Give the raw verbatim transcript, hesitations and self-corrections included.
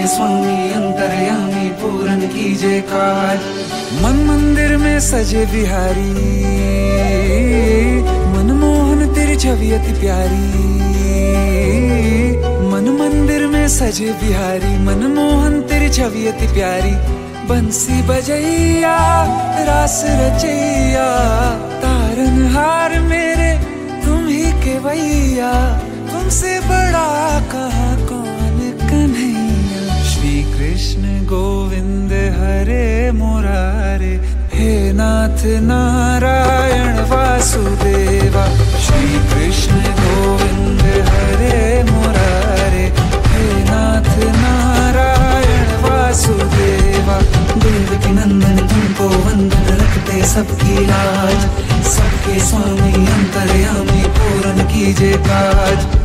स्वामी अंतर्यामी पूरन कीजे काज। मन मंदिर में सजे बिहारी, मनमोहन तेरी छवि अति प्यारी। मन मंदिर में सजे बिहारी, मनमोहन तेरी छवि अति प्यारी। बंसी बजैया रास रचैया, तारनहार मेरे तुम ही केवैया। तुमसे बड़ा कहाँ कौन कन्हैया। श्री कृष्ण गोविंद हरे मुरारे, हे नाथ नारायण वासुदेवा। श्री कृष्ण गोविंद हरे मुरारे, हे नाथ नारायण वासुदेवा। देवकी नंदन तुमको वंदन, रखते सबकी लाज। सबके स्वामी अंतर्यामी पूरन कीजे काज।